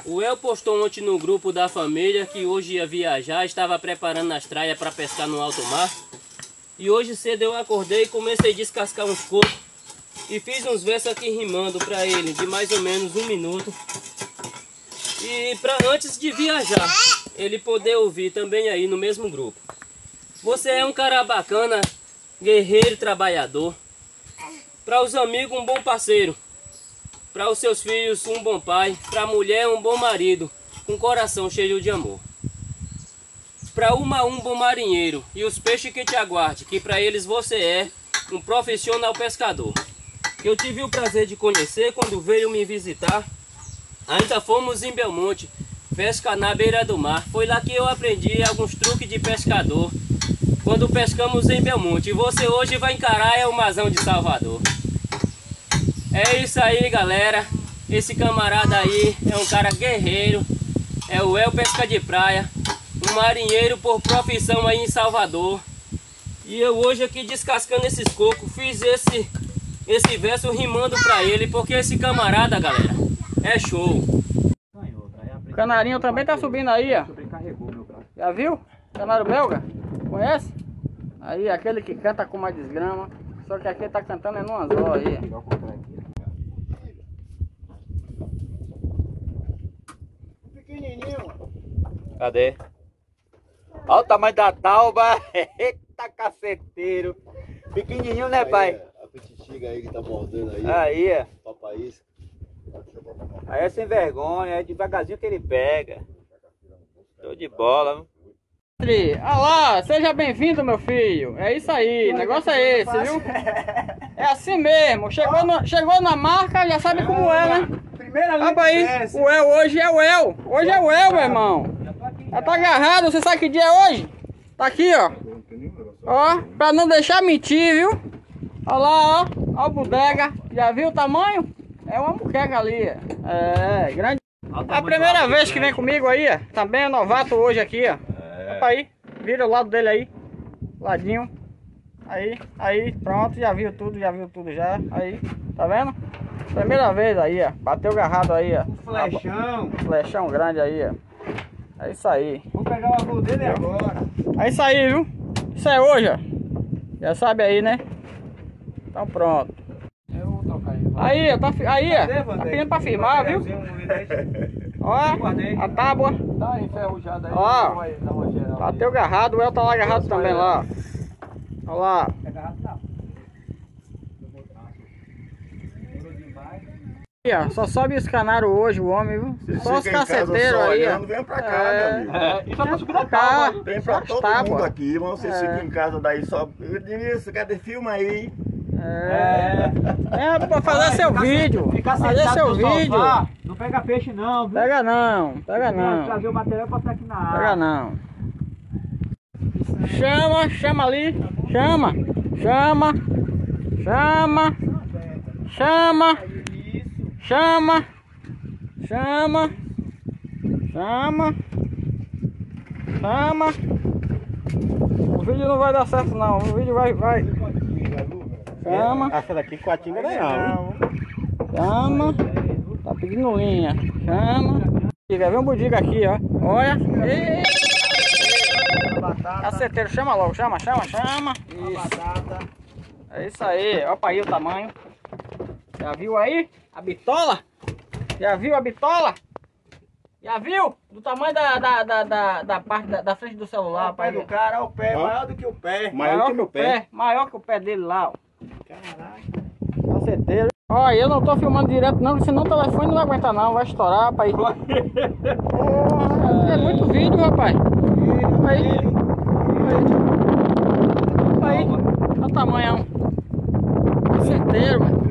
O El postou ontem no grupo da família que hoje ia viajar, estava preparando as traias para pescar no alto mar. E hoje cedo eu acordei e comecei a descascar uns cocos e fiz uns versos aqui rimando para ele, de mais ou menos 1 minuto. E antes de viajar, ele poder ouvir também aí no mesmo grupo. Você é um cara bacana, guerreiro, trabalhador. Para os amigos, um bom parceiro. Para os seus filhos, um bom pai. Para a mulher, um bom marido, com coração cheio de amor. Para um bom marinheiro e os peixes que te aguarde, que para eles você é um profissional pescador. Eu tive o prazer de conhecer quando veio me visitar. Ainda fomos em Belmonte, pescar na beira do mar. Foi lá que eu aprendi alguns truques de pescador, quando pescamos em Belmonte. E você hoje vai encarar o Marzão de Salvador. É isso aí, galera. Esse camarada aí é um cara guerreiro. É o El Pesca de Praia, um marinheiro por profissão aí em Salvador. E eu hoje aqui descascando esses cocos, fiz esse verso rimando pra ele, porque esse camarada, galera, é show. O canarinho também tá subindo aí, ó. Já viu? Canário belga? Conhece? Aí, aquele que canta com uma desgrama. Só que aqui tá cantando é no anzol aí. Pequenininho. Cadê? Olha o tamanho da tauba. Eita caceteiro. Pequenininho, né, pai? A petitiga aí que tá mordendo aí. Aí, ó. Papaísca. Aí é sem vergonha, é devagarzinho que ele pega. Show de bola. Olha lá, seja bem-vindo, meu filho. É isso aí, o negócio é esse, viu? É assim mesmo. Chegou na marca, já sabe como é, né? Olha aí, o El hoje é o El. Hoje é o El, meu irmão. Já tá agarrado, você sabe que dia é hoje? Tá aqui, ó. Ó, pra não deixar mentir, viu? Olha lá, ó. Ó o bodega. Já viu o tamanho? É uma muqueca ali. É, grande. É a primeira vez que vem comigo aí, ó. Também é novato hoje aqui, ó. Opa aí, vira o lado dele aí. Ladinho. Aí, pronto, já viu tudo já. Aí, tá vendo? Primeira vez aí, ó. Bateu garrado aí, ó. Flechão. Flechão grande aí, ó. É isso aí. Vou pegar o avô dele agora. É isso aí, viu? Isso é hoje, ó. Já sabe aí, né? Então pronto. Aí, ó, tá pedindo pra firmar, viu? Ó, a tábua. Tá enferrujada aí. Ó, bateu agarrado, o El tá lá agarrado também lá. Olha lá. Aí, ó, só sobe esse canário hoje, o homem, viu? Só os caceteiros aí, ó. Vem pra cá, meu amigo. E só pra subir da tábua. Vem pra todo mundo aqui, vamos vocês ficam em casa daí só. Isso, cadê? Filma aí. É pra fazer seu vídeo. Fazer seu vídeo. Não pega peixe não, viu? Pega não. Trazer o material pra estar aqui na água. Pega não. Chama ali. Chama. O vídeo não vai dar certo não. O vídeo vai. Chama. Essa daqui com a tinga não. Chama. Tá pedindo linha. Chama. Quer ver um budiga aqui, ó. Olha. Caceteiro, chama logo. Chama. Isso. É isso aí. Olha aí o tamanho. Já viu aí? A bitola? Já viu a bitola? Já viu? Do tamanho da parte da frente do celular. O pé do cara, o pé maior do que o pé. Maior que o meu pé. Maior que o pé dele lá, ó. Caraca. Caceteiro. Ó, eu não tô filmando direto não, senão o telefone não vai aguentar não, vai estourar, rapaz. É muito vídeo, rapaz. Aí. Olha o tamanho. Caceteiro, mano.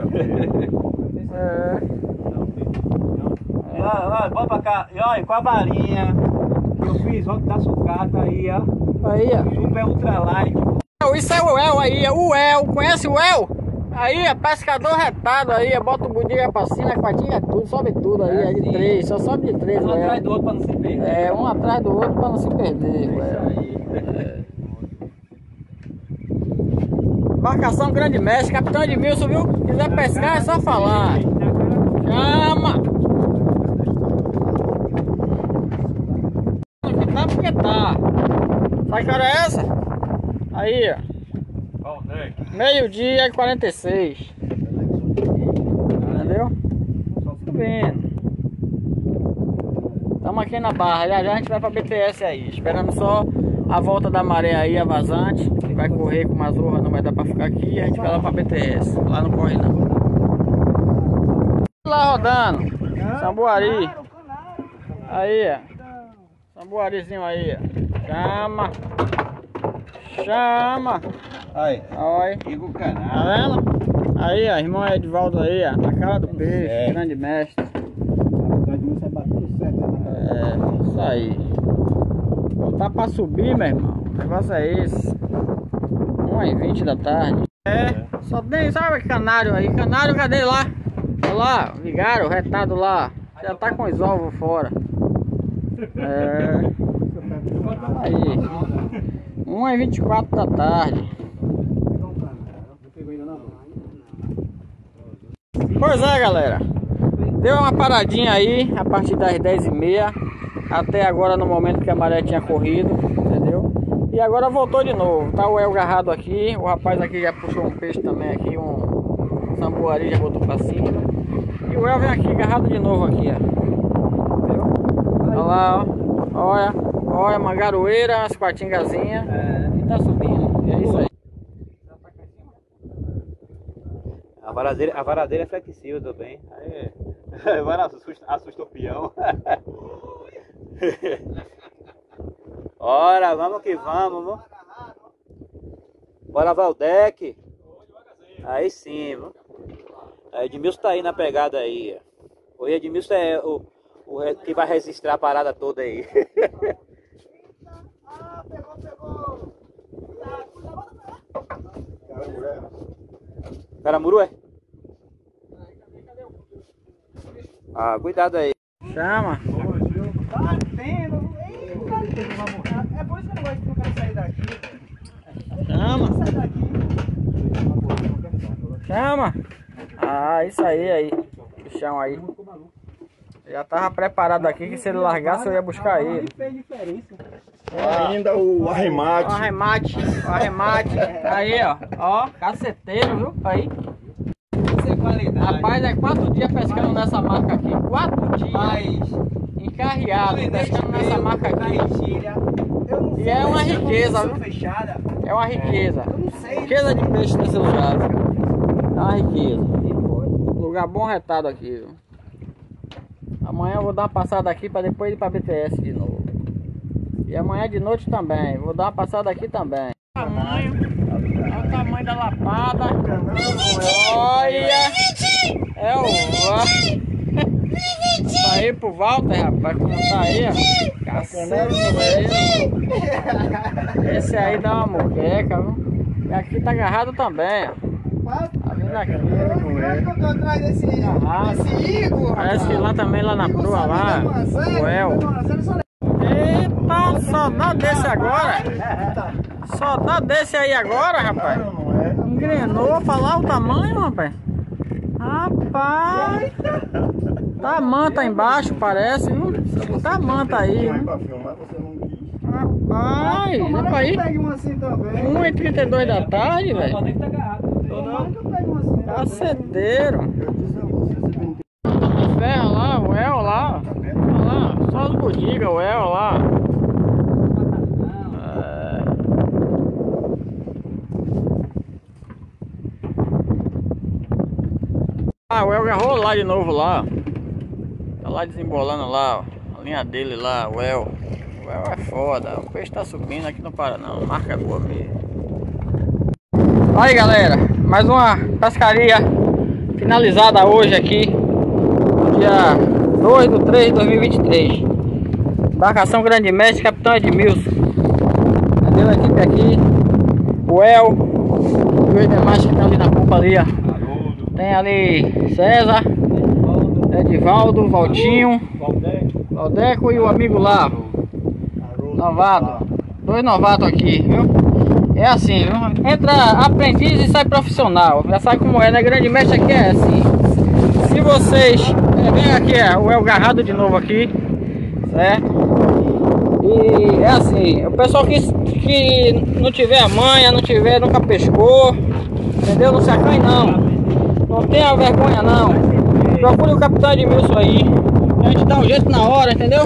Bota pra cá. E olha, com a varinha que eu fiz ontem da sucata aí, ó. Aí, ó. Super ultralight. Isso é o El aí, o El. Conhece o El? Aí, é pescador retado aí, bota o budiga pra cima, a fatinha é tudo, sobe tudo aí, é de 3, só sobe de 3. Um atrás do outro pra não se perder. É, um atrás do outro pra não se perder. Embarcação Grande Mestre, Capitão Edmilson, viu? Quiser pescar é só falar. Chama! hora é essa? Aí, ó. Meio-dia e 46. Entendeu? Subindo. Estamos aqui na barra. Já já a gente vai pra BTS aí. Esperando só a volta da maré aí, a vazante. Que vai correr com uma zorra, não vai dar pra ficar aqui. E a gente vai lá pra BTS. Lá não corre não. Lá rodando. Sambuari. Aí, ó. Sambuarizinho aí, ó. Chama. Chama. Aí. Olha. Liga o canal. Tá vendo? Aí, ó. Irmão Edvaldo aí, ó. Na cara do peixe. Grande mestre. É, isso aí. Botar pra subir, meu irmão. O negócio é esse. 1h20 da tarde. É. Só tem, sabe, canário aí. Canário, cadê lá? Olha lá, vigário, retado lá. Já tá com os ovos fora. É. Aí. 1h24 da tarde. Pois é, galera. Deu uma paradinha aí a partir das 10h30. Até agora, no momento que a maré tinha corrido. Entendeu? E agora voltou de novo. Tá o El agarrado aqui. O rapaz aqui já puxou um peixe também aqui. Um sambuari já botou pra cima. E o El vem aqui agarrado de novo aqui, ó. Entendeu? Olha lá, ó. Olha, olha, uma garoeira, umas patingazinhas. E tá subindo. E é isso aí. A varadeira é flexível também. Aí, agora assusta o peão. Ora, vamos que vamos. Bora, Valdec. Aí sim, viu? Edmilson tá aí na pegada aí. O Edmilson é o que vai registrar a parada toda aí. Pegou. Caramuru, é? Ah, cuidado aí. Chama. Tá tendo. É por isso que eu não gosto de o cara sair daqui. Chama. Sai daqui. Chama. Ah, isso aí. Bichão aí. Já tava preparado aqui que se ele largasse eu ia buscar ele. Ainda o arremate. O arremate. Aí, ó, caceteiro, viu? Aí. Rapaz, é 4 dias pescando nessa marca aqui. 4 dias. Encarreado, pescando nessa marca aqui. E é uma riqueza, viu? É uma riqueza. Riqueza de peixe nesse lugar. É uma riqueza. Lugar bom retado aqui, viu? Amanhã eu vou dar uma passada aqui para depois ir para BTS de novo. E amanhã de noite também. Vou dar uma passada aqui também. Tamanho. Olha o tamanho da lapada. Olha. É o tá aí pro Walter, rapaz. Como tá aí, ó. Cacete. Esse aí dá uma moqueca, viu? E aqui tá agarrado também, ó. Tá vindo aqui. Parece que lá também, lá na proa, lá. O El. Eita, só dá desse agora. Só dá desse aí agora, rapaz. Engrenou pra lá o tamanho, rapaz. Rapaz. Tá manta embaixo, parece, viu? Tá manta aí, viu? Rapaz, olha aí. 1h32 da tarde, velho. Caceteiro. Ferra lá, o El lá. Olha lá, só os budigas, o El lá. O El agarrou lá de novo lá. Tá lá desembolando lá, ó. A linha dele lá, o El. O El é foda. O peixe tá subindo aqui, não para não. Marca boa mesmo. Aí, galera, mais uma pescaria finalizada hoje aqui, dia 2/3/2023. Embarcação Grande Mestre, Capitão Edmilson. Cadê a equipe aqui? O El e os demais que estão ali na culpa ali, ó. Tem ali César, Edvaldo, Valtinho, Valdeco e o amigo lá, novato. 2 novatos aqui, viu? É assim, viu? Entra aprendiz e sai profissional. Já sabe como é, né? Grande Mestre aqui é assim. Se vocês... vem aqui, o El agarrado de novo aqui, certo? E é assim, o pessoal que não tiver a manha, nunca pescou, entendeu? Não se acanhe não. Não tenha vergonha não. Procure o capitão Edmilson aí. A gente dá um jeito na hora, entendeu?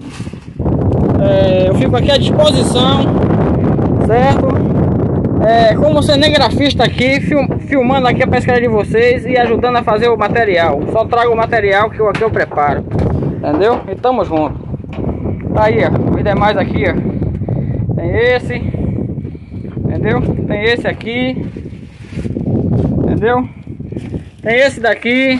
Eu fico aqui à disposição, certo? Como cinegrafista aqui, filmando aqui a pescaria de vocês e ajudando a fazer o material. Só trago o material que aqui eu preparo, entendeu? E tamo junto. Tá aí, ó, os demais aqui, ó. Tem esse, entendeu? Tem esse aqui, entendeu? Tem esse daqui,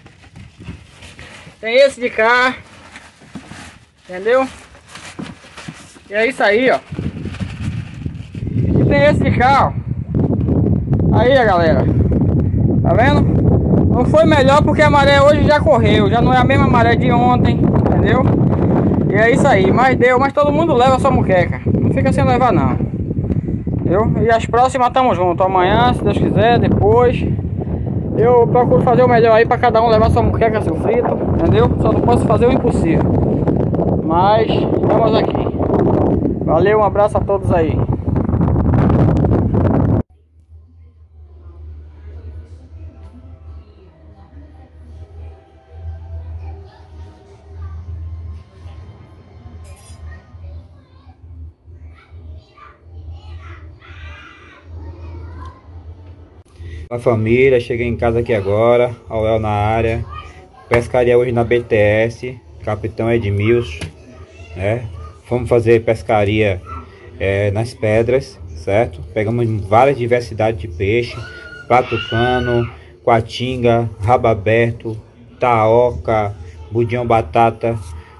tem esse de cá, entendeu? E é isso aí, ó. E tem esse de cá, ó. Aí, galera, tá vendo? Não foi melhor porque a maré hoje já correu, já não é a mesma maré de ontem, entendeu? E é isso aí, mas todo mundo leva a sua muqueca. Não fica sem levar não, entendeu? E as próximas tamo junto. Amanhã, se Deus quiser, depois eu procuro fazer o melhor aí pra cada um levar sua muqueca, seu frito, entendeu? Só não posso fazer o impossível. Mas estamos aqui. Valeu, um abraço a todos aí. A família, cheguei em casa aqui agora, ao El na área. Pescaria hoje na BTS, capitão Edmilson, né? Fomos fazer pescaria nas pedras, certo? Pegamos várias diversidades de peixe, platucano, coatinga, rabo aberto, taoca, budião batata,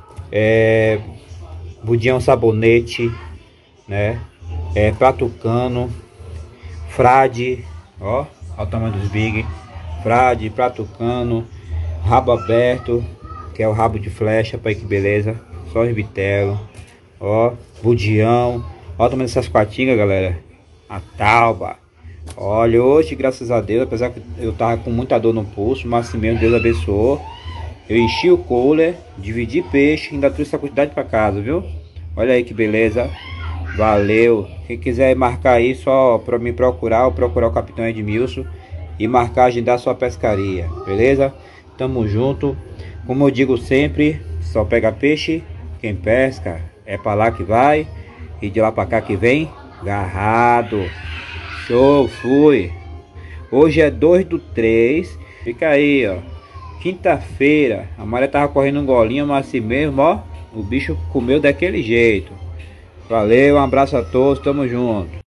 budião sabonete, né? Platucano, frade, ó. Olha o tamanho dos big. Frade, platucano, rabo aberto, que é o rabo de flecha, pai, que beleza. Só os bitelo. Ó, budião. Olha o tamanho dessas coatingas, galera. A tauba. Olha, hoje, graças a Deus, apesar que eu tava com muita dor no pulso, mas assim mesmo, Deus abençoou. Eu enchi o cooler, dividi peixe, ainda trouxe essa quantidade para casa, viu? Olha aí que beleza. Valeu. Quem quiser marcar aí, só para me procurar, ou procurar o capitão Edmilson e marcar, agendar sua pescaria, beleza? Tamo junto. Como eu digo sempre, só pega peixe quem pesca, é para lá que vai e de lá para cá que vem garrado. Show, fui. Hoje é 2/3. Fica aí, ó. Quinta-feira. A maré tava correndo um golinho, mas assim mesmo, ó, o bicho comeu daquele jeito. Valeu, um abraço a todos, tamo junto.